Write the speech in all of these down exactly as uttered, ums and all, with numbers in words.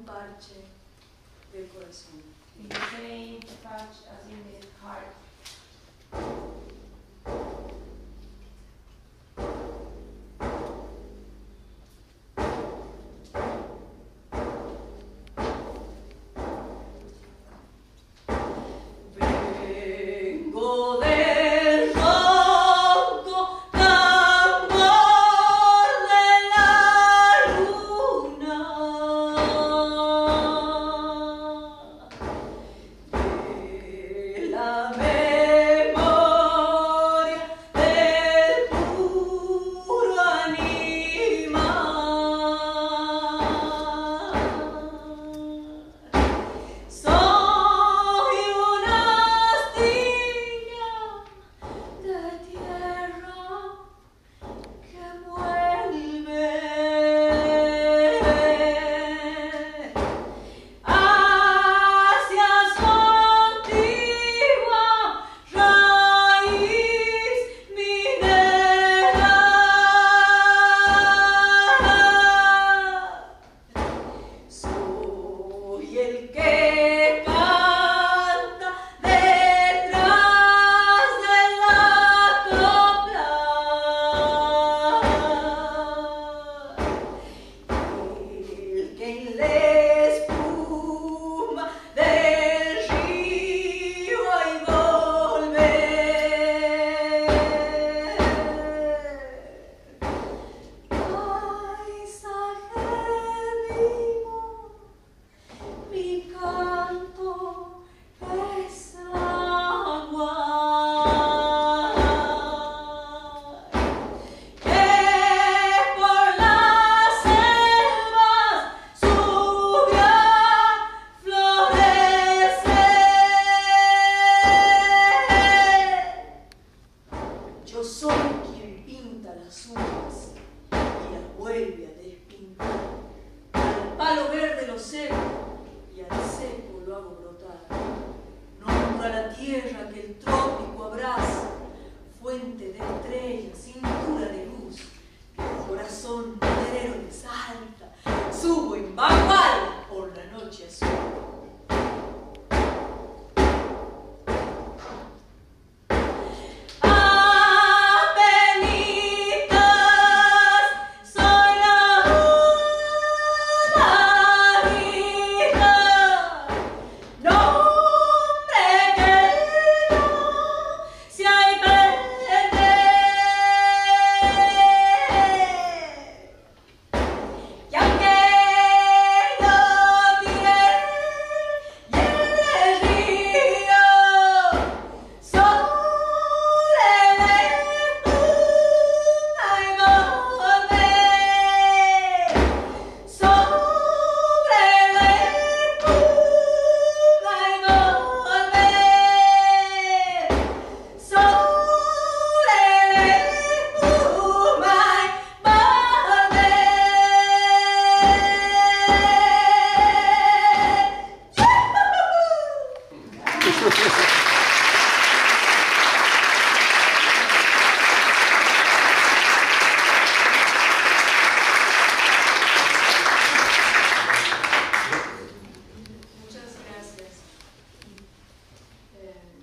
parche del corazón. In the same touch as in the heart. Vengo del ronco tambor de la luna, de la memoria del puro animal. Soy una astilla de tierra que vuelve hacia su antigua raíz minera. Soy el que canta detrás de la copla, el que en la espuma del río hay volver. Paisaje vivo, mi canto es la agua que por las selvas subió a florecer. Yo soy quien pinta las uvas y las vuelve a despintar. Al palo verde lo seco y al seco lo hago brotar. Nombro a la tierra que el trópico abraza, fuente de estrellas, cintura de luz, que el corazón maderero exalta. Subo en bagualas por la noche azul. Apenitas, soy la guitarista, nombre querido, si hay prende. Y aunque lo tiré y el río sobre la espuma y volver, sobre la espuma y volver, sobre la espuma y volver. Muchas gracias. Um,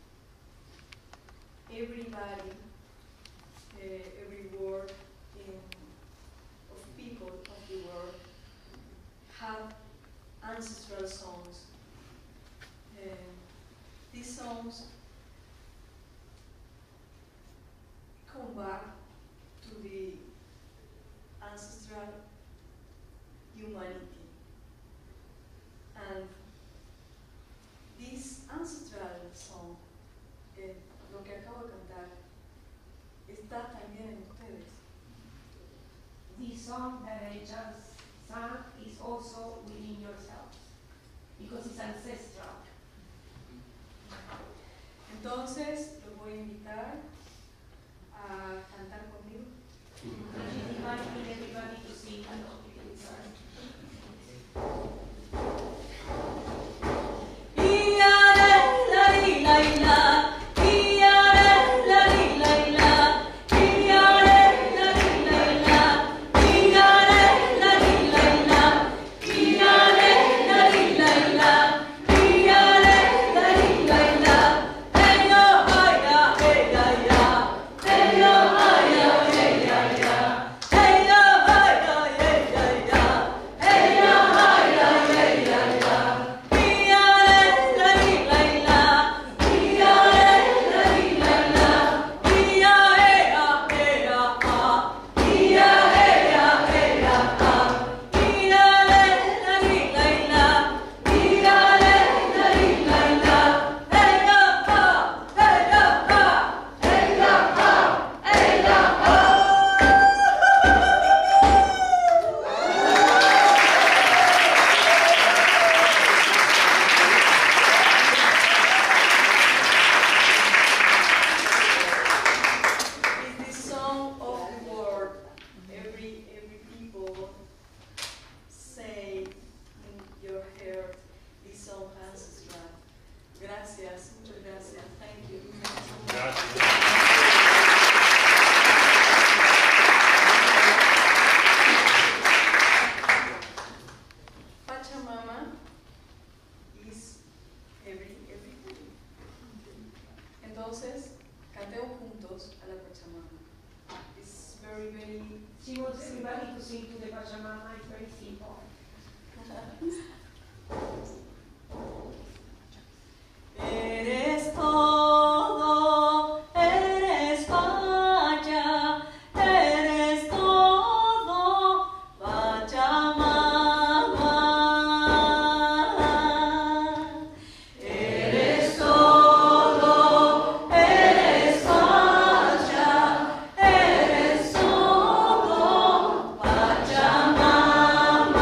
everybody, uh, every word in, of people of the world have ancestral songs. Um, these songs come back to the ancestral humanity. And this ancestral song, eh, lo que acabo de cantar, está también en ustedes. The song that I just sang is also within yourself, because it's ancestral. Entonces, los voy a invitar a cantar conmigo. And she's inviting everybody to sing along with her. Yeah. everybody to sing to the Pachamama. It's very simple. Eres todo, eres Pacha, eres todo, Pachamama. Eres todo, eres Pacha, eres todo, Pachamama.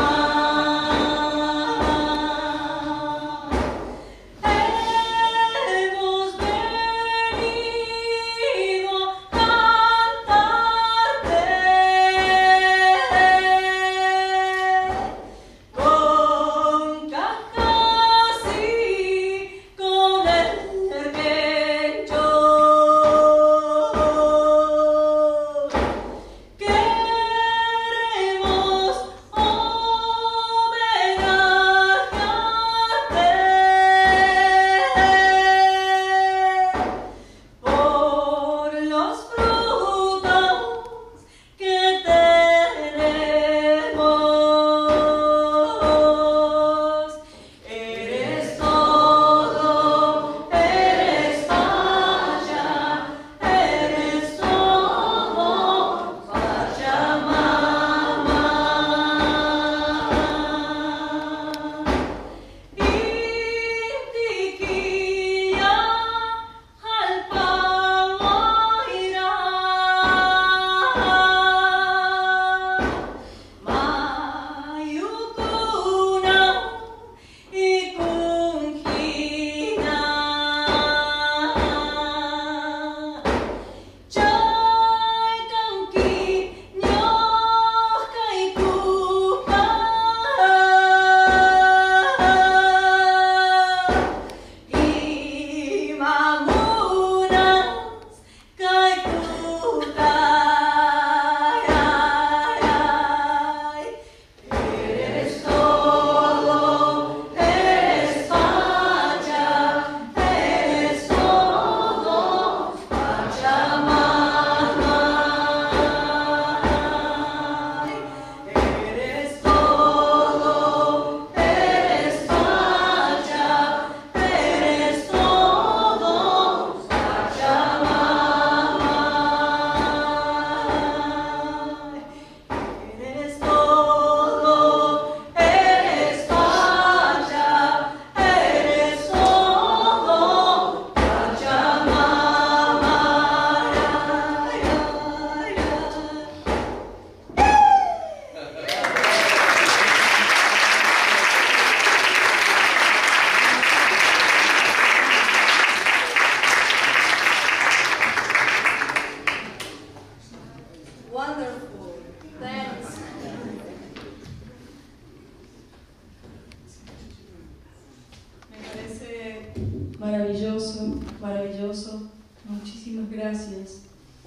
Maravilloso, maravilloso. Muchísimas gracias.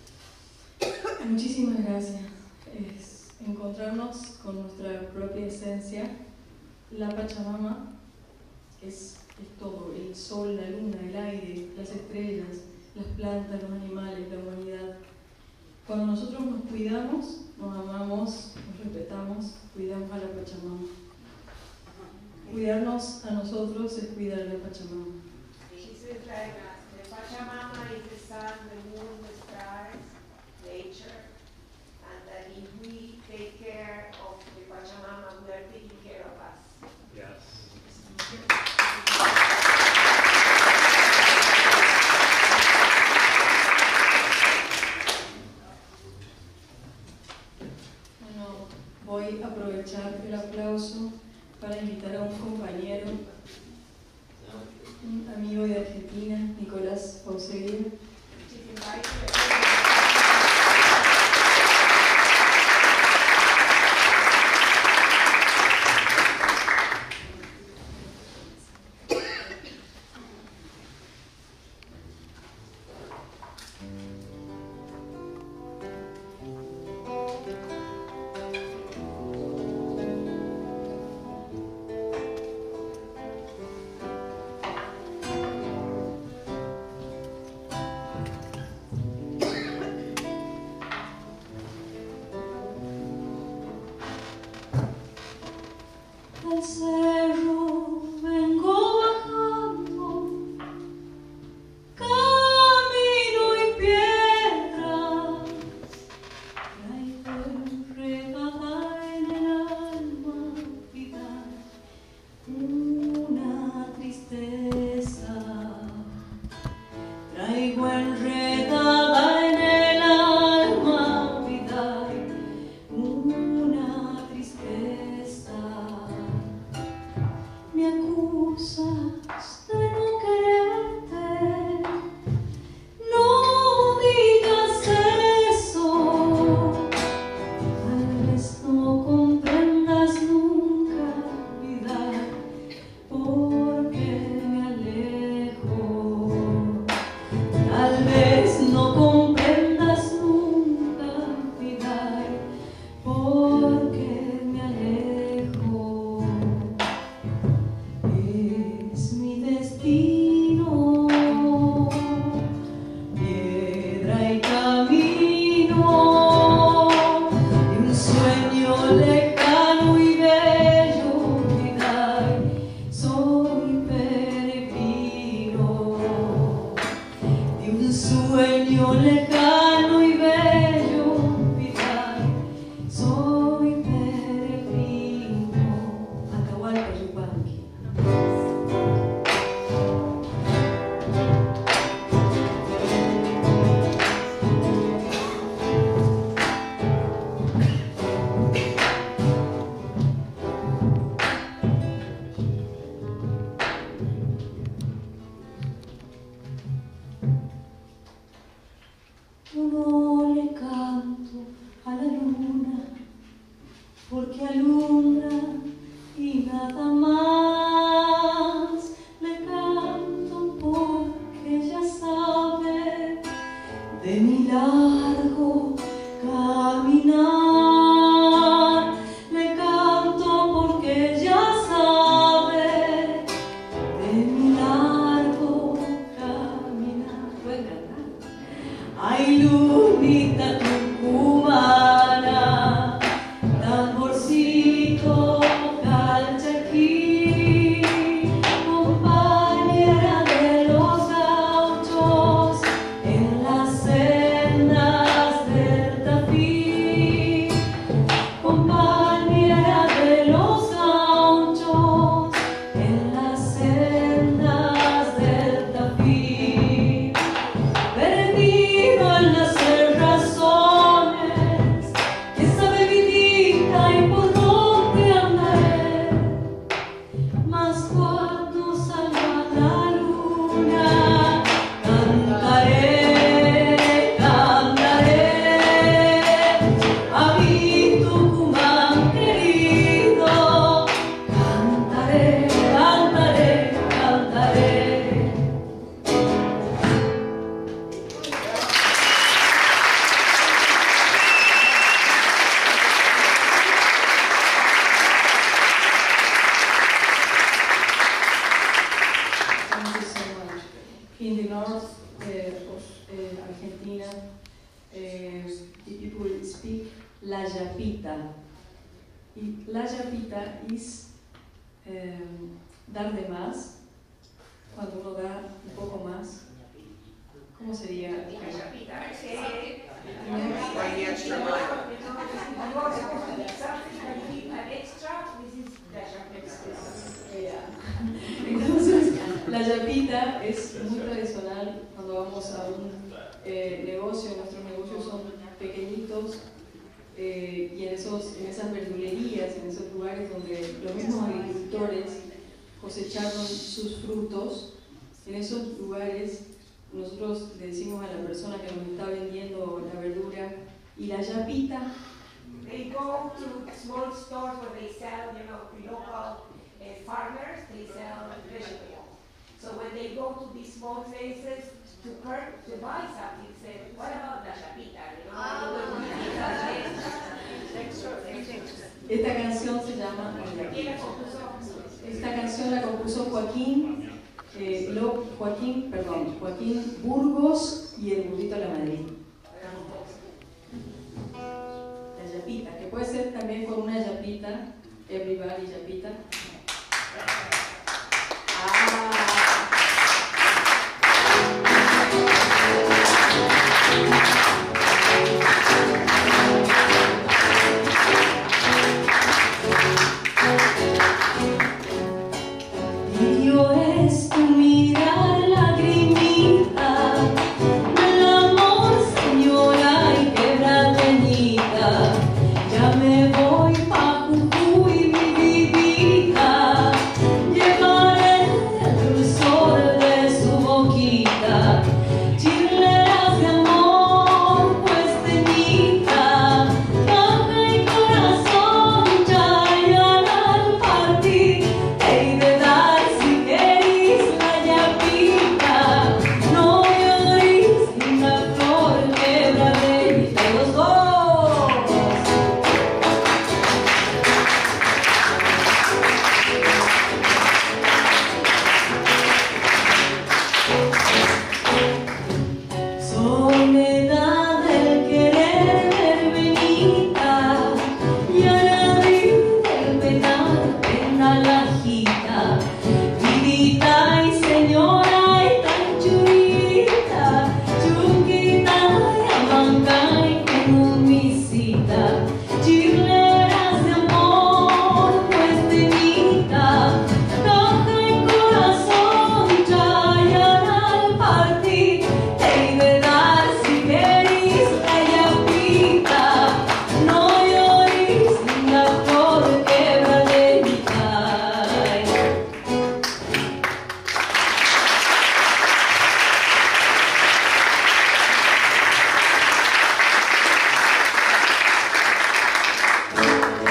Muchísimas gracias. Es encontrarnos con nuestra propia esencia. La Pachamama es, es todo, el sol, la luna, el aire, las estrellas, las plantas, los animales, la humanidad. Cuando nosotros nos cuidamos, nos amamos, nos respetamos, cuidamos a la Pachamama. Cuidarnos a nosotros es cuidar a la Pachamama. She says like the Pachamama is the sun, the moon, the stars, nature, and that if we take care of the Pachamama, we are taking care of us. Yes. Bueno, voy a aprovechar el aplauso para invitar a un compañero, un amigo de Argentina, Nicolás Pauseguía. Thank lejano y bello, Vidal, soy peregrino de un sueño lejano y bello, Vidal, soy peregrino. Atahualpa Yupanqui. Yo no le canto a la luna porque alumbra y nada más. Le canto porque ella sabe de mi largo caminar. Le canto porque ella sabe de mi largo caminar. ¿Pueden cantar? Ay, lunita tucumana, tamborcito calchaquí, compañera de los gauchos en las sendas del Tafí, compañera de los gauchos en las sendas del Tafí. Perdido al nacer razones, que sabe vidita y por dónde andaré, mas cuando salga la luna, cantaré, cantaré, a mi Tucumán querido, cantaré, cantaré, cantaré. Thank you so much. In the north uh, of uh, Argentina, uh, the people speak la yapita. Y la yapita is um, dar de más, cuando uno da un poco más. ¿Cómo sería? La yapita, eh, Like the extra mile. something that you give an extra, this is la yapita. Yeah. Entonces, la yapita es muy tradicional cuando vamos a un eh, negocio. Nuestros negocios son pequeñitos eh, y en, esos, en esas verdulerías, en esos lugares donde los mismos agricultores cosecharon sus frutos, en esos lugares nosotros le decimos a la persona que nos está vendiendo la verdura, y la yapita. They go to small stores where they sell, you know, local uh, farmers, they sell vegetables. So when they go to these small places to per to buy something, say, what about la yapita? You know, Esta canción se llama Esta canción la compuso Joaquín, eh, lo, Joaquín, perdón, Joaquín Burgos y el burrito a la Madrid. La yapita, que puede ser también con una yapita, everybody yapita. Ah. Dios es tu mirar lagrimita, del amor señora y quebradeñita, ya me voy pa' Jujuy mi vidita,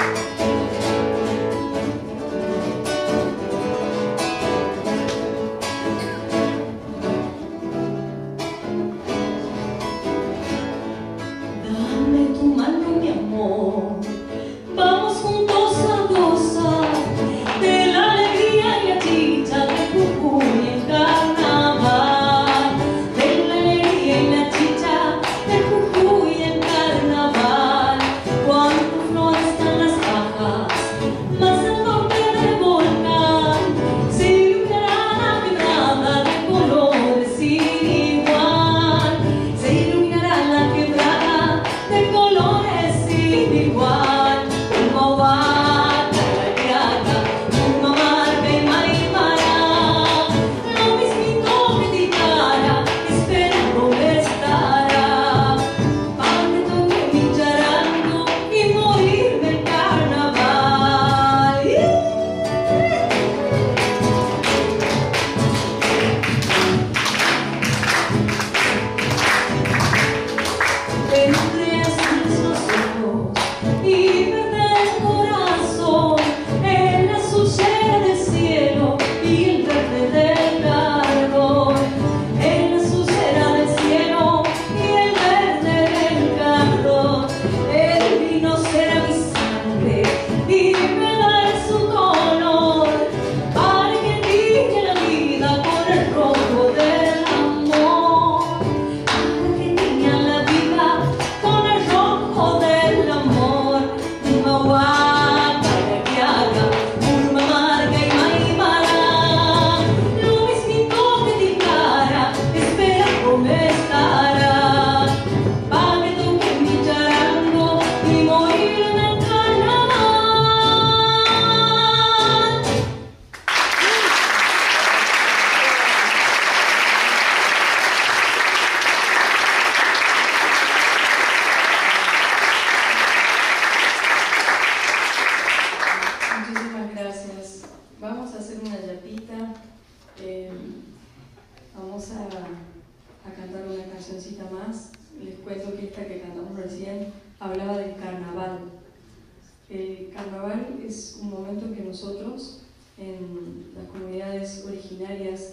originarias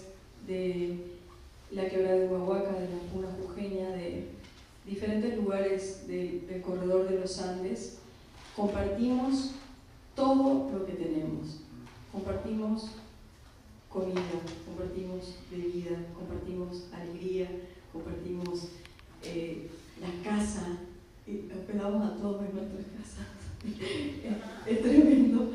de la quebrada de Humahuaca, de la Puna Jujeña, de diferentes lugares de, del corredor de los Andes, compartimos todo lo que tenemos. Compartimos comida, compartimos bebida, compartimos alegría, compartimos eh, la casa, y hospedamos a todos en nuestras casas. es, es tremendo.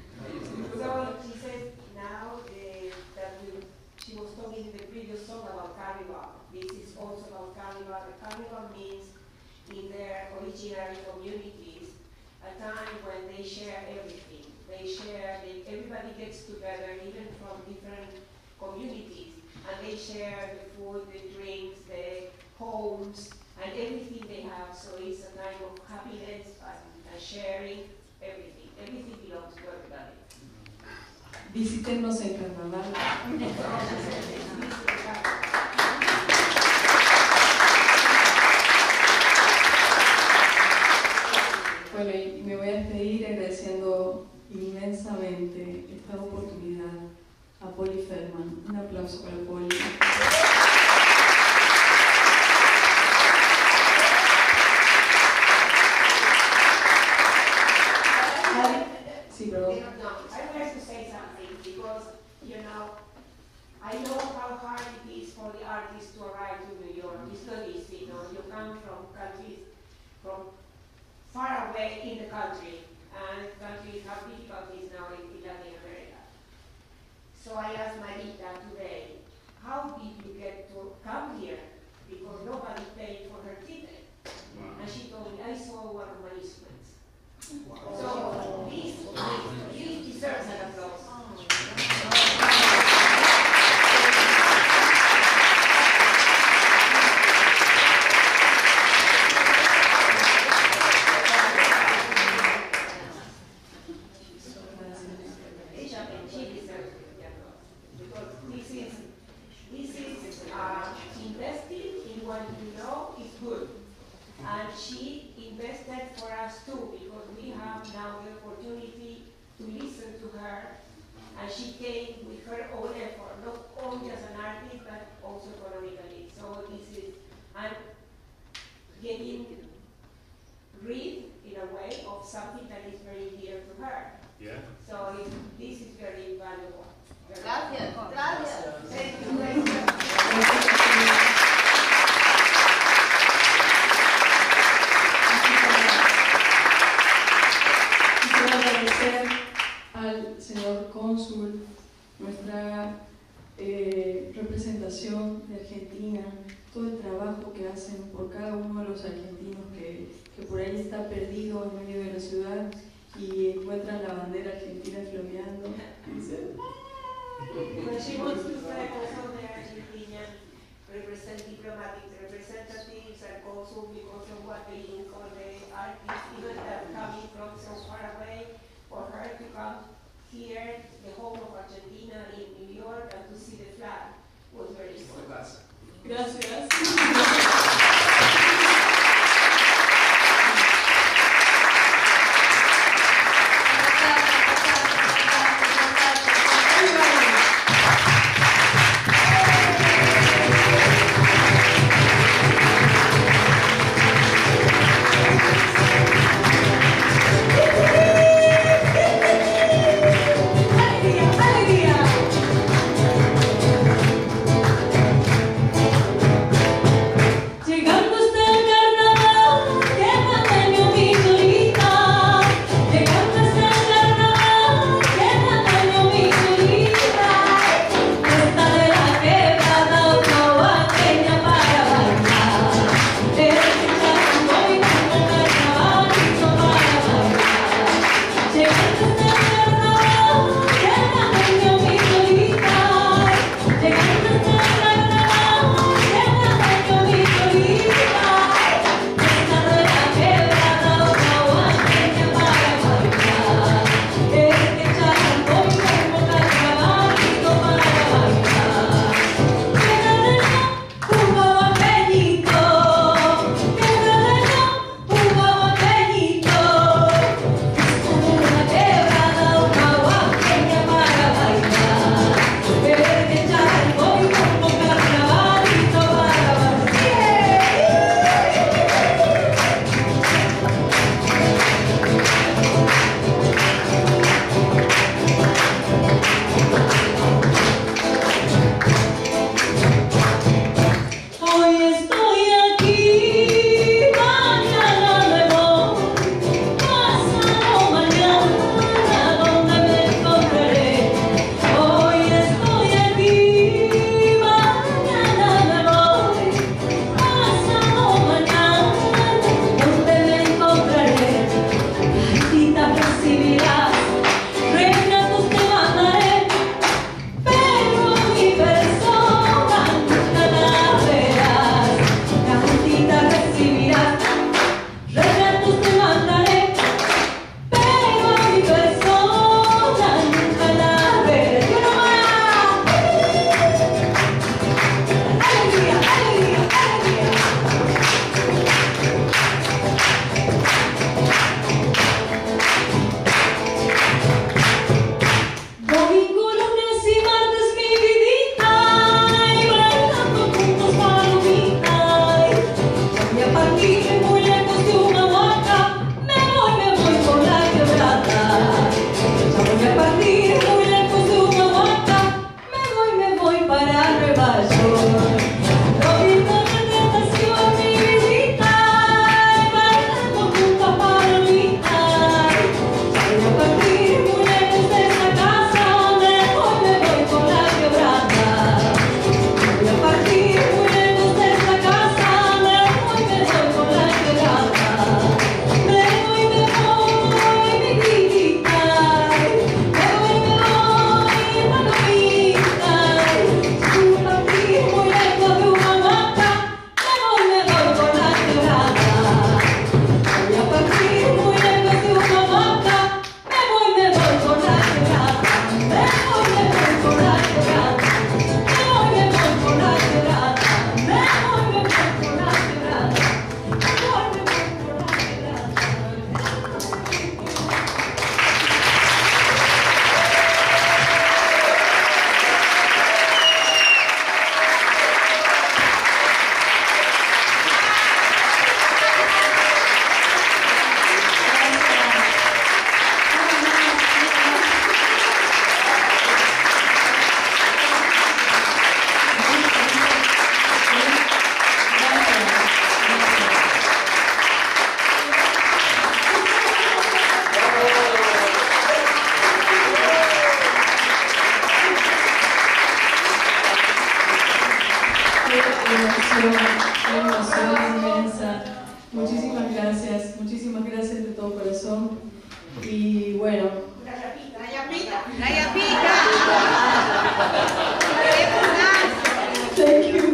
So she said now uh, that we, she was talking in the previous song about carnival. This is also about carnival. The carnival means in their originary communities a time when they share everything. They share, they, everybody gets together, even from different communities, and they share the food, the drinks, the homes, and everything they have. So it's a time of happiness and, and sharing everything. Everything belongs to everybody. Visítenos en carnaval. Bueno, y me voy a despedir agradeciendo inmensamente esta oportunidad a Poli Feldman. Un aplauso para Poli. Sí, pero... No, I would like to say something because, you know, I know how hard it is for the artists to arrive to New York. It's not easy, you know. You come from countries, from far away in the country, and countries have difficulties now in Latin America. So I asked Maryta today, how did you get to come here? Because nobody paid for her ticket. Wow. And she told me, I saw one of my instruments. Wow. So please, please, you deserve an applause. to listen to her, and she came with her own effort, not only as an artist, but also economically. So this is, I'm getting rid, in a way, of something that is very dear to her. Yeah. So it, this is very valuable. Very Gracias, valuable. gracias. Thank you very much. Quisiera agradecer al señor cónsul nuestra eh, representación de Argentina, todo el trabajo que hacen por cada uno de los argentinos que, que por ahí está perdido en medio de la ciudad y encuentran la bandera argentina floreando. Dice, But she wants to thank also the Argentinian represent diplomatic representatives and also because of what they do for the artists, even that coming from so far away, for her to come here, the home of Argentina in New York, and to see the flag was very important. gracias. Yeah. bueno. Una yapita. La yapita. La yapita. Thank you.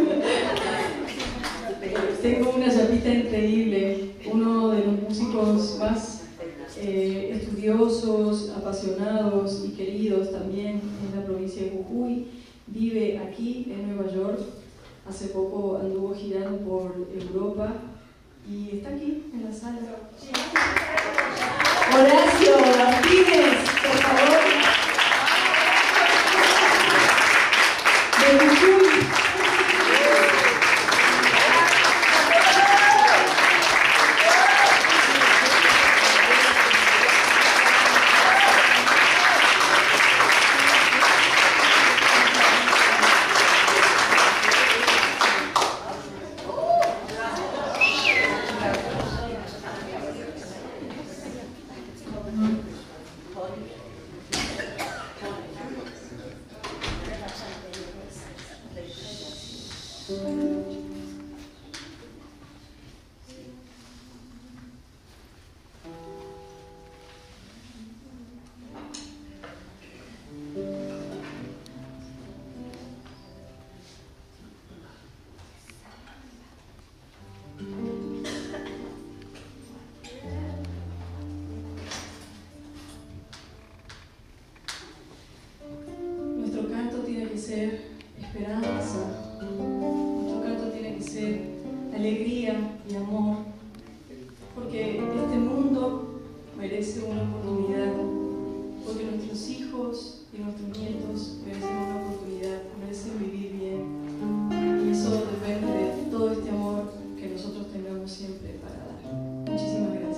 Tengo una yapita increíble, uno de los músicos más eh, estudiosos, apasionados y queridos también en la provincia de Jujuy. Vive aquí en Nueva York. Hace poco anduvo girando por Europa y está aquí en la sala. Horacio Martínez, por favor. De Jujuy. Nuestro canto tiene que ser esperanza, nuestro canto tiene que ser alegría y amor, porque este mundo merece una oportunidad, porque nuestros hijos y nuestros nietos merecen una oportunidad, merecen vivir bien, y eso depende de todo este amor que nosotros tengamos siempre para dar. Muchísimas gracias.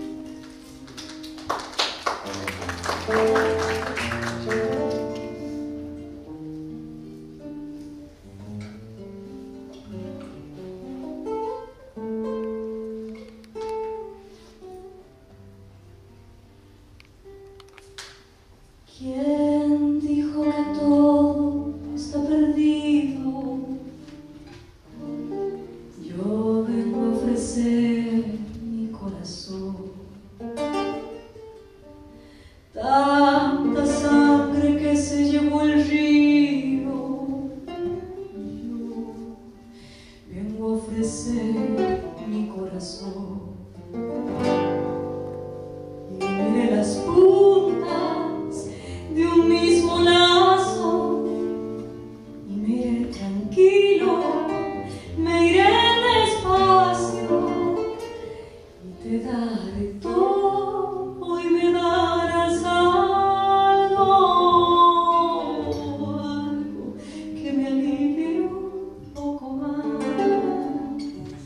¿Quién dijo que todo está perdido? Yo vengo a ofrecer mi corazón. Tanta sangre que se llevó el río. Yo vengo a ofrecer mi corazón. Y mire las puntas de un mismo lazo, y me iré tranquilo, me iré despacio, y te daré todo y me darás algo, algo que me alivie un poco más.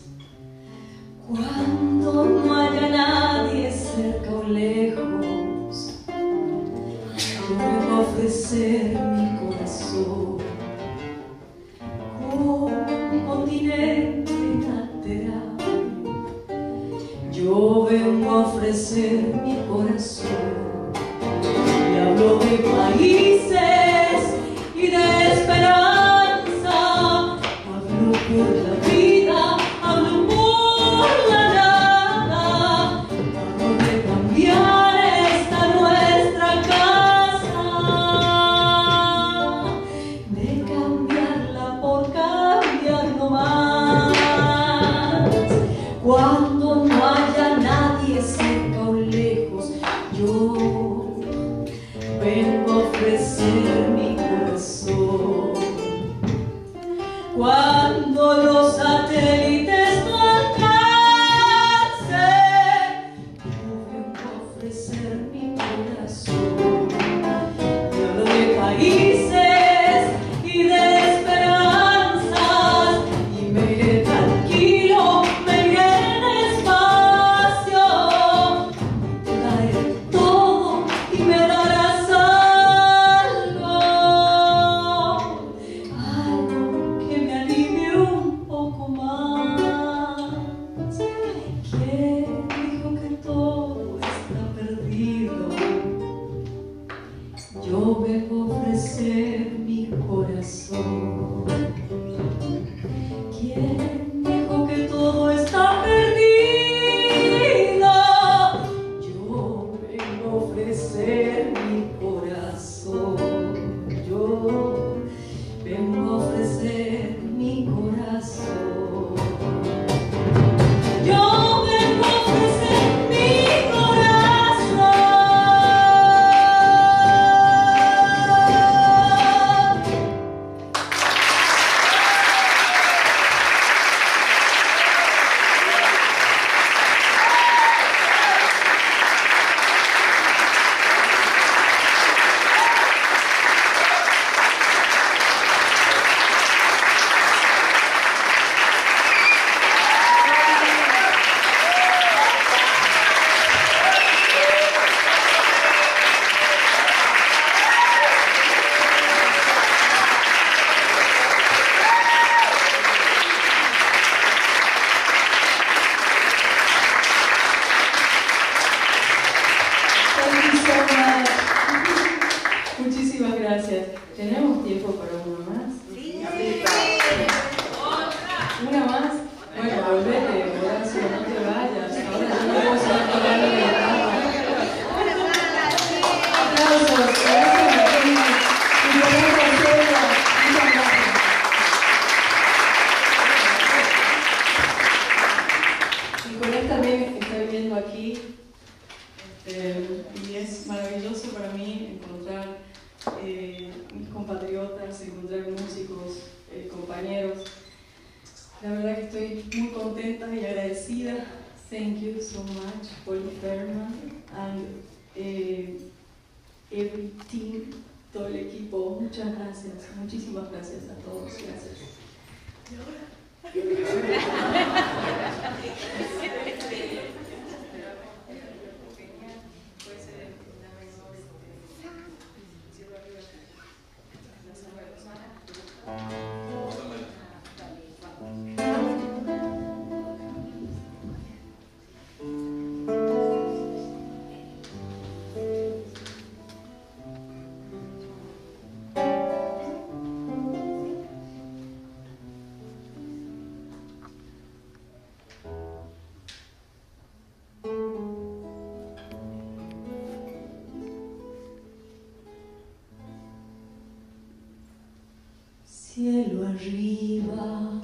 Cuando no haya nadie cerca o lejos, yo vengo a ofrecer mi corazón como un continente lateral. Yo vengo a ofrecer mi corazón y hablo de países y de esperanza. Hablo por la vida, hablo por la nada, hablo de cambiar esta nuestra casa, de cambiarla por cambiar no más. Cuando no haya nadie cerca o lejos, yo vengo a ofrecer mi corazón. Cuando los satélites no alcancen, yo vengo a ofrecer mi corazón. Y hablo de países y de esperanzas, y me iré tranquilo, me iré despacio, y te daré todo y me darás algo, algo que me alivie un poco más. ¿Quién dijo que todo está perdido? Yo vengo a ofrecer mi corazón. ¿Quién dijo que todo está perdido? Yo vengo a ofrecer ofrecer mi corazón. Yo vengo a ofrecer mi corazón. Yo vengo a ofrecer mi corazón. Muchísimas gracias. ¿Tenemos tiempo para una más? Sí. ¿Una más? Bueno, volvete, Horacio, no te vayas. Ahora yo no puedo seguir tocando la guitarra. Aplausos, gracias Martina. Y por eso, Marcela, muchas gracias. Nicolás también está viviendo aquí. Este, y es maravilloso para mí encontrar eh, mis compatriotas, encontrar músicos, eh, compañeros. La verdad que estoy muy contenta y agradecida. Thank you so much, Poli Ferman, and eh, every team, todo el equipo. Muchas gracias, muchísimas gracias a todos. Gracias. Cielo arriba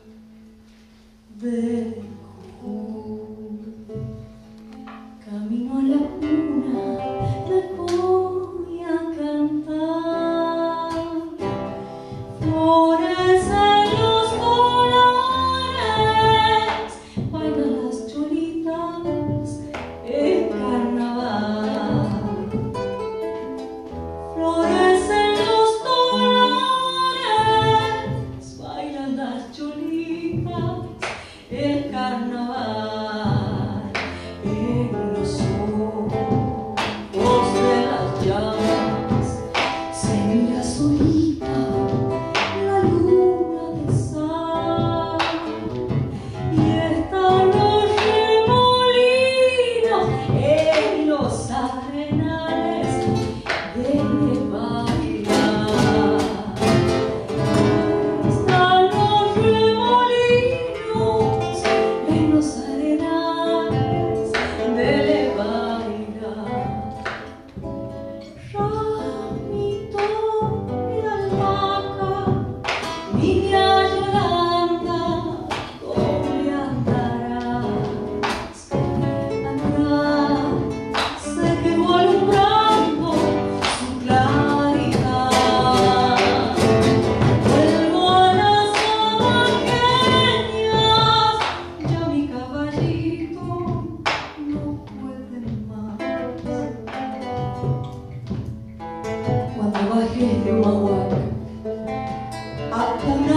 de Jujuy, camino a la cuna, te voy a cantar. Flores en los colores, bailan las cholitas, el carnaval. Flores en los colores, bailan las cholitas, el carnaval. En los ojos de las llamas se mira solita la luna de sal, y están los remolinos en los arenales de bailar. Están los remolinos en los arenales de bailar. Ramito de albahaca, niña Yolanda, ¿cómo le andarás? Atrás se quedó alumbrando su claridad. Vuelvo a las cabañas, ya mi caballito no puede más. Cuando bajes de Humahuaca a una